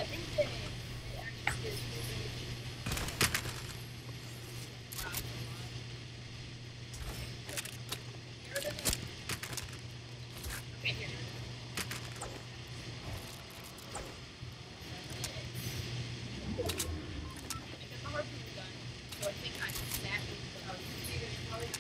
think they actually is really wow, that's a lot. Get rid of it. Okay, here. I got the harpoon gun, so I think I'm snapping the harpoon.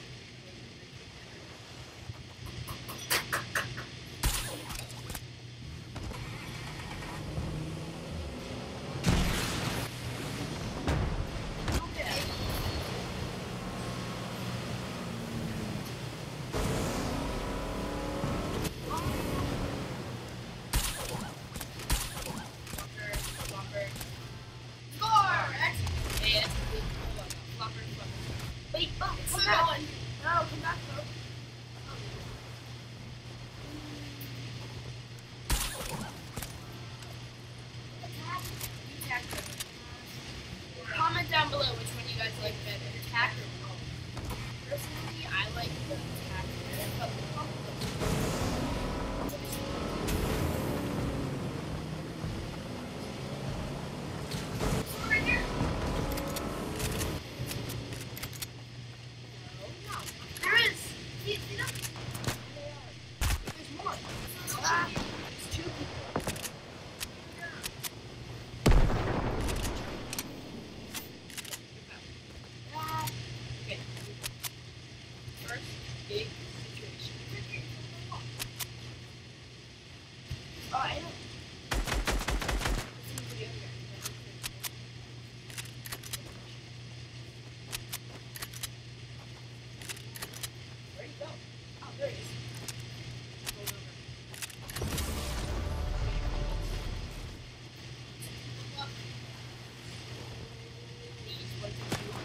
Wait, come back. No, come back, bro. Comment down below which one you guys like better, attack or pump. Personally, I like the attack better, but the pump right here. No. There is. See them? There's more. There's two people. Okay. First, big situation. Oh, I know. Where'd he go? Oh, there he is. Hold over. Please, what did you want?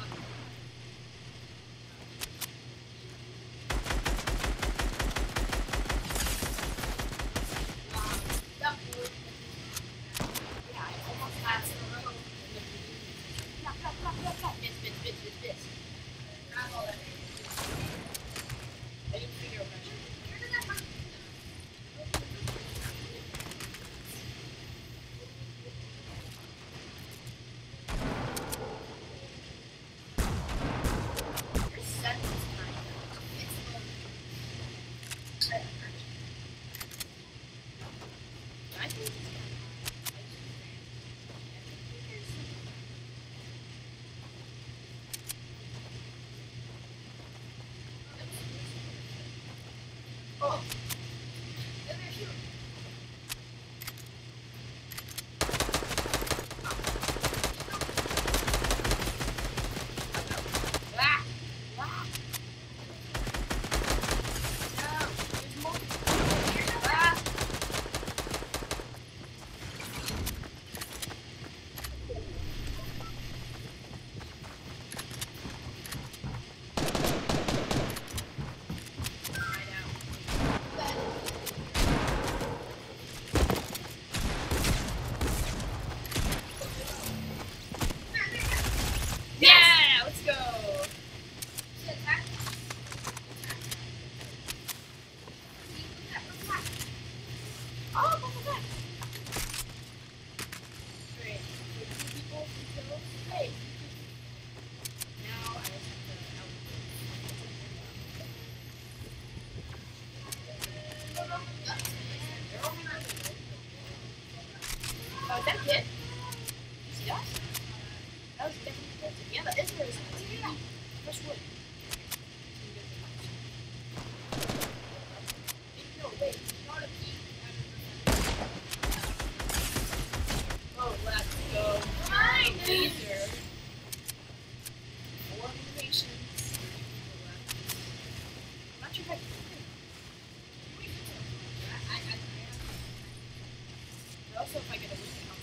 Oh. Yeah, let's go. Oh, look at that. Great. So 2 people, 2 kills. Hey. Now I just have to help. Oh, is that a kid? You see that? That was definitely good. Yeah, that is very nice. Yeah. Fresh wood. No, wait. Not a key. Oh, let's go. Fine, laser. 4 patients. I'm not sure if I can do it. But also, if I get a weak count,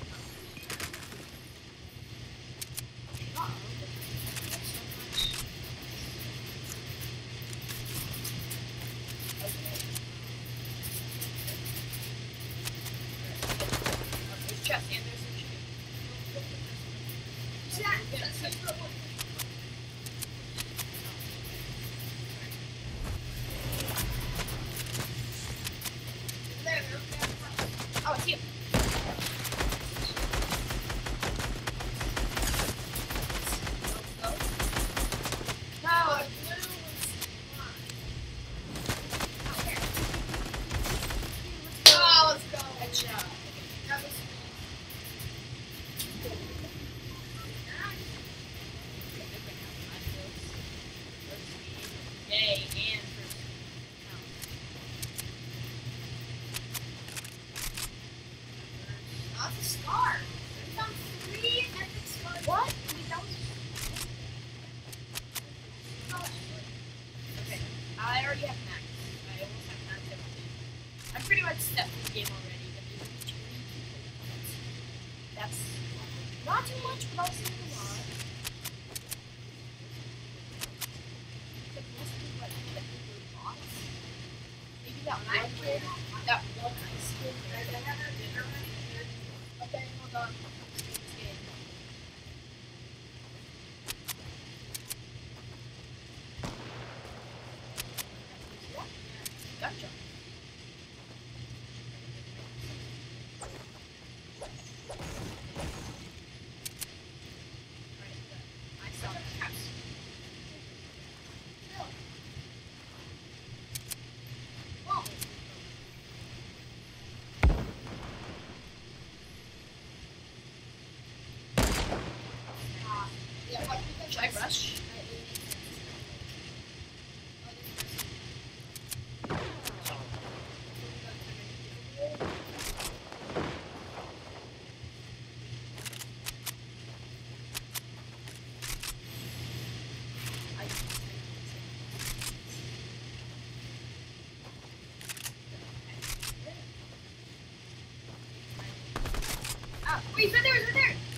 chest and there's some chicken. Oh, it's you. Not too much, but I'll see a lot. The most people like really lot. Maybe that one kid, that one ice kid. Okay, hold on. Gotcha. Should I rush? Ah, wait, he's right there, he's right there!